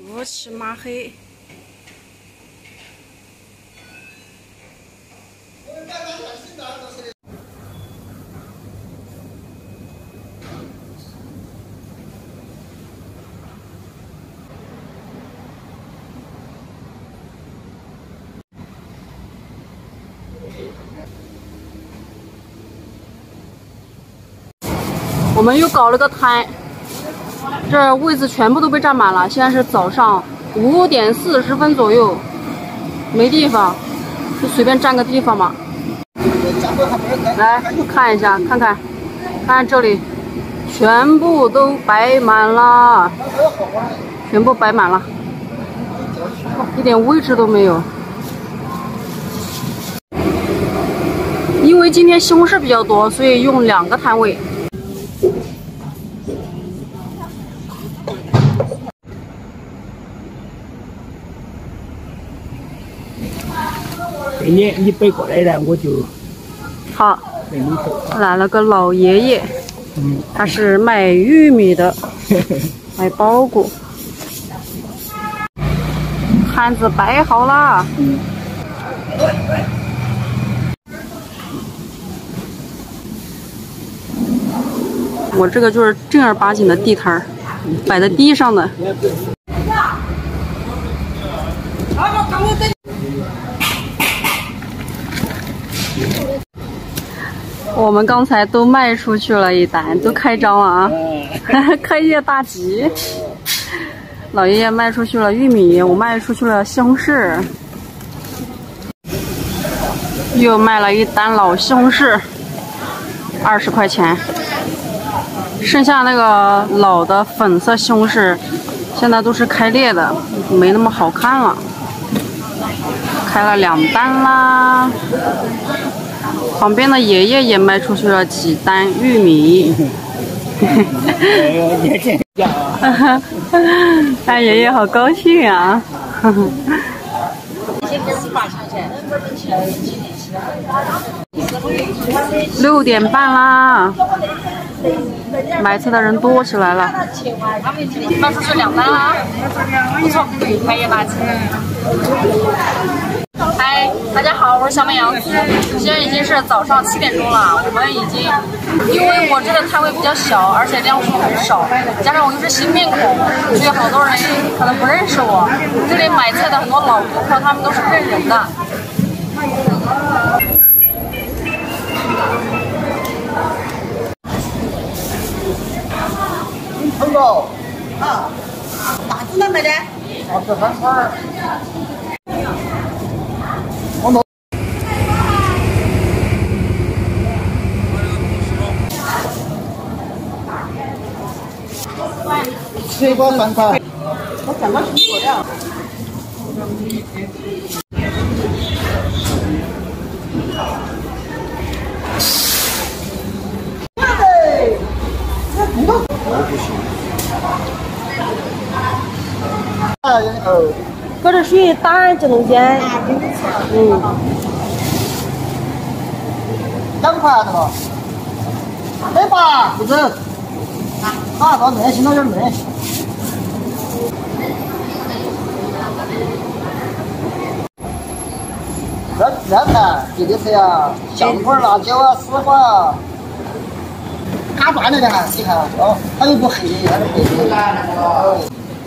乌漆嘛黑。我们又搞了个摊，这位置全部都被占满了。现在是早上5点40分左右，没地方，就随便占个地方嘛。来看一下，看这里，全部都摆满了，全部摆满了，一点位置都没有。因为今天西红柿比较多，所以用2个摊位。 你背过来了，我就好。来了个老爷爷，他是卖玉米的，卖包谷。摊子摆好啦。我这个就是正儿八经的地摊儿，摆在地上的。我们刚才都卖出去了一单，都开张了啊！开业大吉！老爷爷卖出去了玉米，我卖出去了西红柿，又卖了一单老西红柿，20块钱。剩下那个老的粉色西红柿，现在都是开裂的，没那么好看了。开了2单啦。旁边的爷爷也卖出去了几单玉米。哎，爷爷好高兴啊！6点半啦，买菜的人多起来了。卖出去2单啦，不错，开业大吉。嗨，大家好，我是小美羊。现在已经是早上7点钟了，我们已经，因为我这个摊位比较小，而且量数很少，加上我又是新面孔，所以好多人可能不认识我。这里买菜的很多老顾客，他们都是认人的。 成功啊！大子们买的，2块3块。水果3块，我怎么水果呀？ 搁这属于档案就能捡。 2块这个，100不整。拿到内心到点内。这菜记得吃呀，香瓜、辣椒啊、丝瓜啊，嘎断了的哈，你看哦，它又不黑的，它是黑的。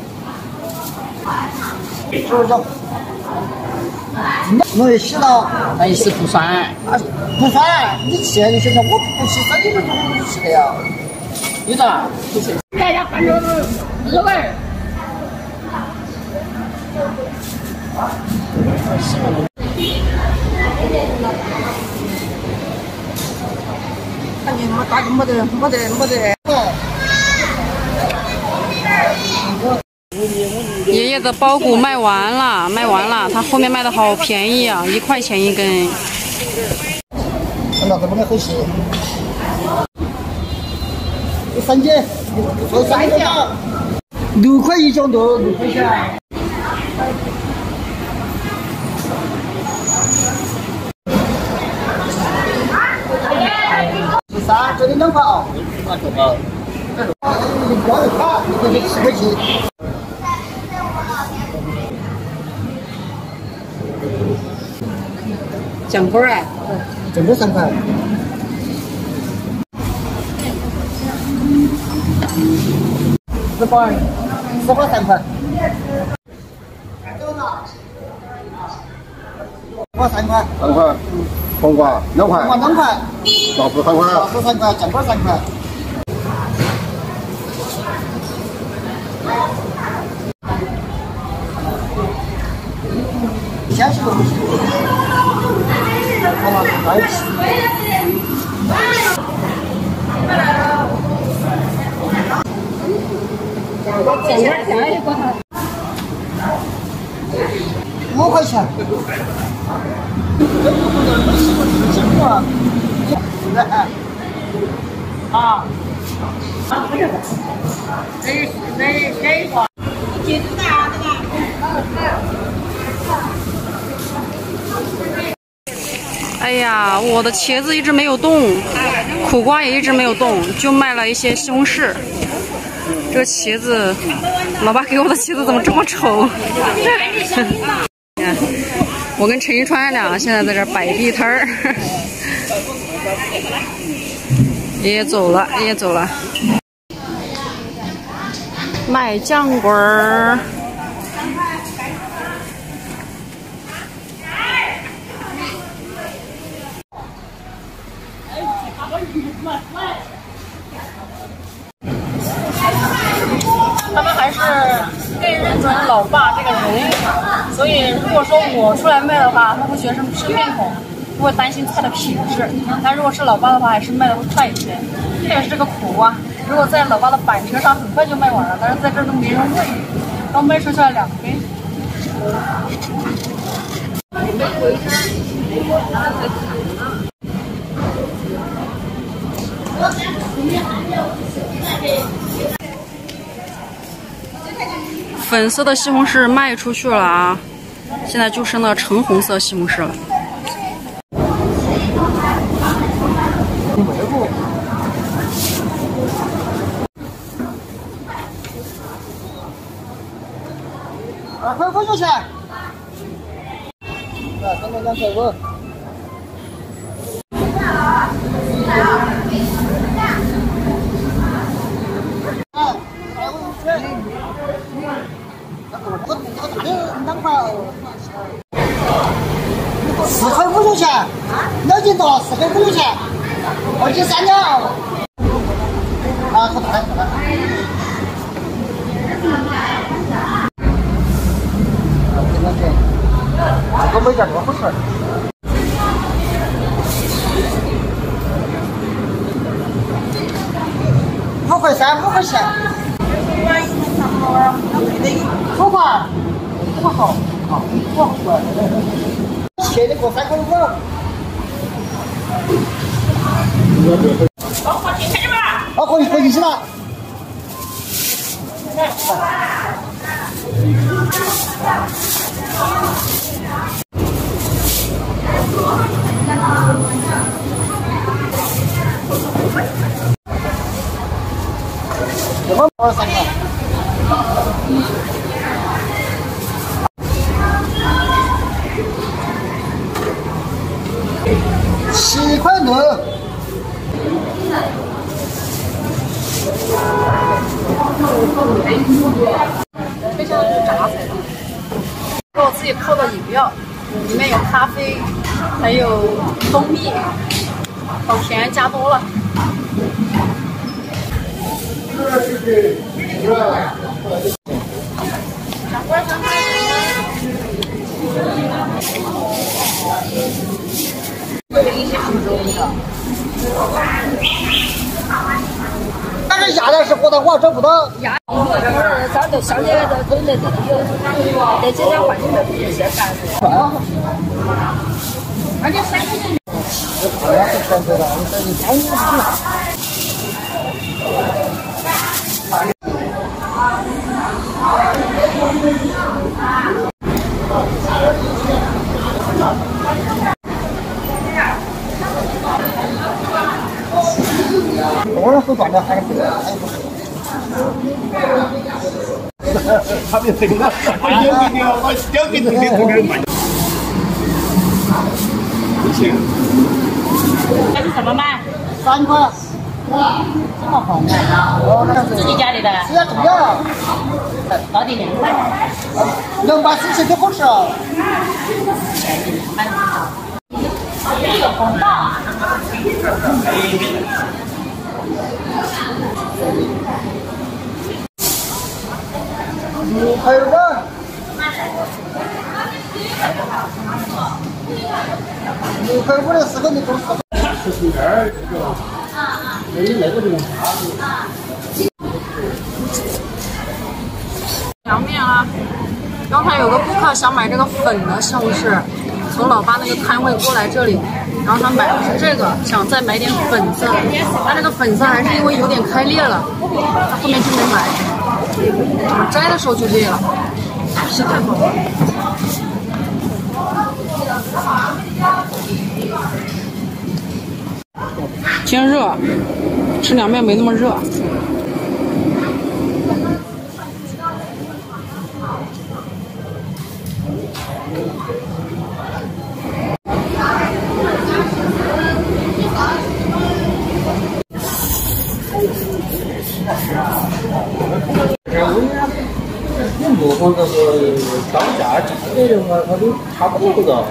就是说，我也洗了， 那意思不算。 不算，你吃就行了，我不吃3斤多就吃的呀。 你咋不吃？大家看着2块。 看你没打没得。 爷爷的包谷卖完了，他后面卖的好便宜啊，1块钱一根。 那怎么个好吃？3斤，说3斤，6块1斤多，6块钱。13，这里2块啊。你光的卡，你10块钱。 姜粉啊， 整个3块。4块，4块3块。我3块。 3块。黄瓜2块。 黄瓜2块。 枣子3块。 枣子3块，姜粉3块。先去。好吗？来一起。5块钱。啊。 哎呀，我的茄子一直没有动，苦瓜也一直没有动，就卖了一些西红柿。这个茄子，老爸给我的茄子怎么这么丑？我跟陈一川俩现在在这摆地摊儿。爷爷走了，爷爷走了。卖酱棍儿。 他们还是更认准老爸这个人，所以如果说我出来卖的话，他会觉得是生面孔，不会担心菜的品质。但如果是老爸的话，还是卖的会快一些。特别是这个苦瓜，如果在老爸的板车上很快就卖完了，但是在这儿都没人问，刚卖出去了2根。 粉色的西红柿卖出去了啊，现在就剩那橙红色西红柿了。 2块5毛钱。3块2块5。4块5毛钱，2斤多，4块5毛钱，2斤3两。啊，可大了，可大了。这个没点多好吃。5块3，5块钱。5块。这么好，好，不好吃。切的给我3块5。好，回去去了。我3块。7块6。 这些都是榨菜的，给我自己泡的饮料，里面有咖啡，还有蜂蜜，好甜，加多了。 但是鸭蛋是活的，我找不到。 鸭，咱都乡间都那有，在这点环境都这些干的。而且3块钱。 我要是全知道，你看你我是短的还是不短？ 他们这个，我丢给你，我丢给你， 钱。 这是怎么卖 ？3块。 这么红啊？自己家里的？ 是呀，重要。 到底2块。 能把吃起多好吃啊！ 有红包。 还有呢。6.5的4个你都是。 凉面啊！刚才有个顾客想买这个粉的西红柿，从老爸那个摊位过来这里，然后他买的是这个，想再买点粉色的，但这个粉色还是因为有点开裂了，他后面就没买。我摘的时候就裂了，皮太薄了。天热，吃凉面没那么热。 如果这个当价价格的话，它都差不多的。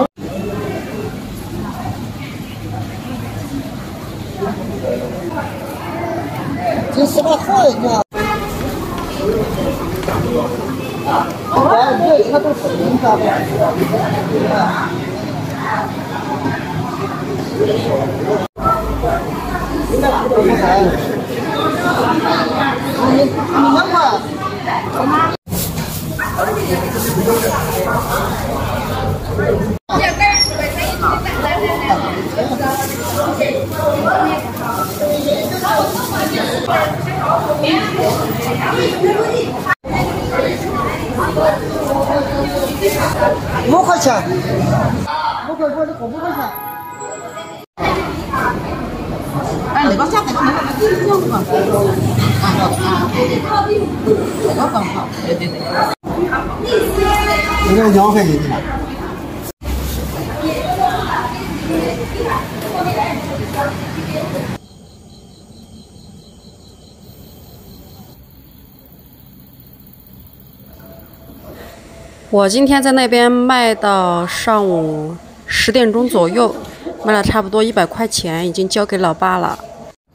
这是个好人家。它都是人家的。2块。5块钱，5块钱，这个5块钱。 哎，那个价格看看2块。这个更好，对对对。 这个2块钱的。 我今天在那边卖到上午10点钟左右，卖了差不多100块钱，已经交给老爸了。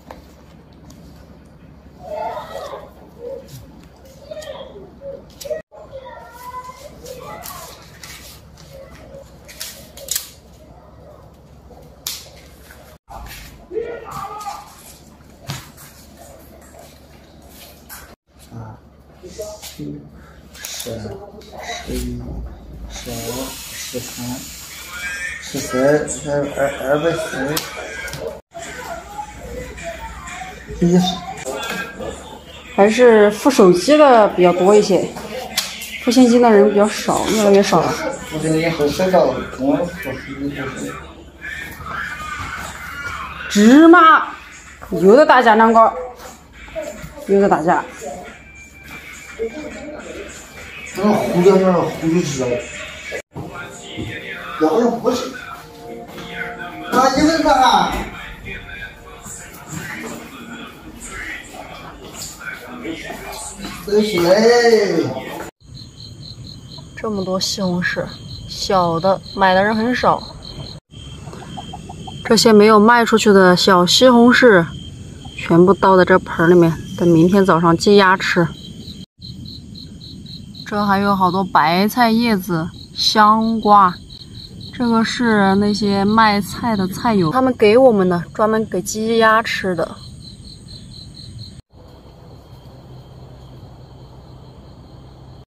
240，110。 还是付手机的比较多一些，付现金的人比较少，越来越少了。 付现金和手账，我付手机都是。 芝麻又在打架，两个又在打架。 那糊在那儿，糊就知道。要不是。啊，一个啊。 这么多西红柿，小的买的人很少。这些没有卖出去的小西红柿，全部倒在这盆里面，等明天早上鸡鸭吃。这还有好多白菜叶子、香瓜，这个是那些卖菜的菜友他们给我们的，专门给鸡鸭吃的。